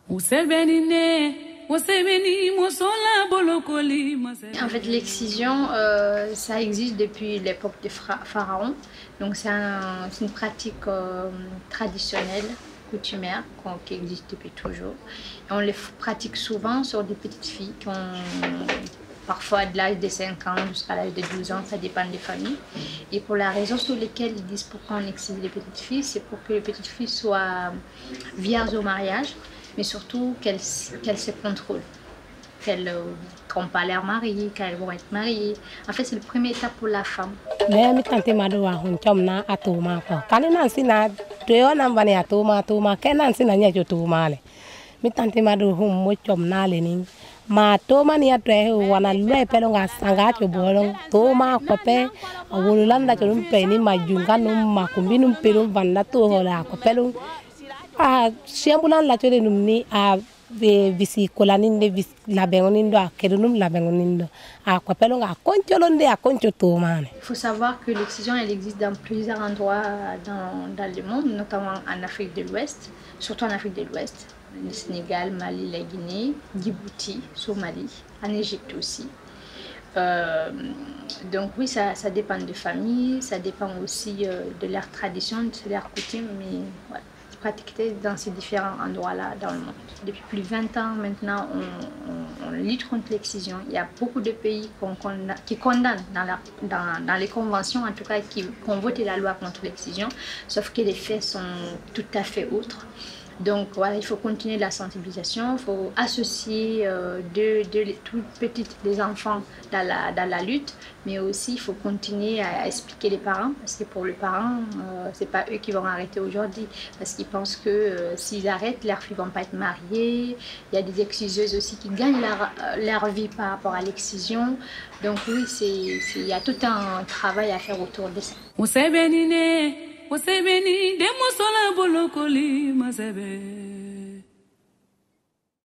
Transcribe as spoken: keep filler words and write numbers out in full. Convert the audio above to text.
En fait, l'excision, euh, ça existe depuis l'époque des pharaons. Donc, c'est un, une pratique euh, traditionnelle, coutumière, qui existe depuis toujours. Et on les pratique souvent sur des petites filles qui ont parfois de l'âge de cinq ans jusqu'à l'âge de douze ans, ça dépend des familles. Et pour la raison sur laquelle ils disent pourquoi on excise les petites filles, c'est pour que les petites filles soient vierges au mariage, mais surtout qu'elles qu'elles se contrôlent, qu'elles n'ont pas l'air mariées, qu'elles vont être mariées. En fait, c'est le premier étape pour la femme. Ma toma ni atwe wana lwe pelo nga sanga cho bolong toma kope awulanda cho lumpe ni majunga num makumbi num pelo vanda to hola kopelo a siambulan la cho de num ni a visi kolaninde vis la bengonindo a kedunum la bengonindo a kopelo nga koncholonde a koncho toma. Il faut savoir que l'excision elle existe dans plusieurs endroits dans dans le monde, notamment en Afrique de l'Ouest, surtout en Afrique de l'Ouest. Le Sénégal, Mali, la Guinée, Djibouti, Somalie, en Égypte aussi. Euh, donc oui, ça, ça dépend des familles, ça dépend aussi euh, de leur tradition, de leur coutume, mais voilà, c'est pratiqué dans ces différents endroits-là dans le monde. Depuis plus de vingt ans maintenant, on, on, on lutte contre l'excision. Il y a beaucoup de pays qu'on condamne, qui condamnent dans, la, dans, dans les conventions, en tout cas, qui, qui ont voté la loi contre l'excision, sauf que les faits sont tout à fait autres. Donc voilà, il faut continuer la sensibilisation, il faut associer euh, de, de les toutes petites les enfants dans la, dans la lutte, mais aussi il faut continuer à, à expliquer les parents, parce que pour les parents, euh, c'est pas eux qui vont arrêter aujourd'hui, parce qu'ils pensent que euh, s'ils arrêtent, leurs filles vont pas être mariées. Il y a des exciseuses aussi qui gagnent leur, leur vie par rapport à l'excision. Donc oui, il y a tout un travail à faire autour de ça. Osebeni demosola bolokoli masebe.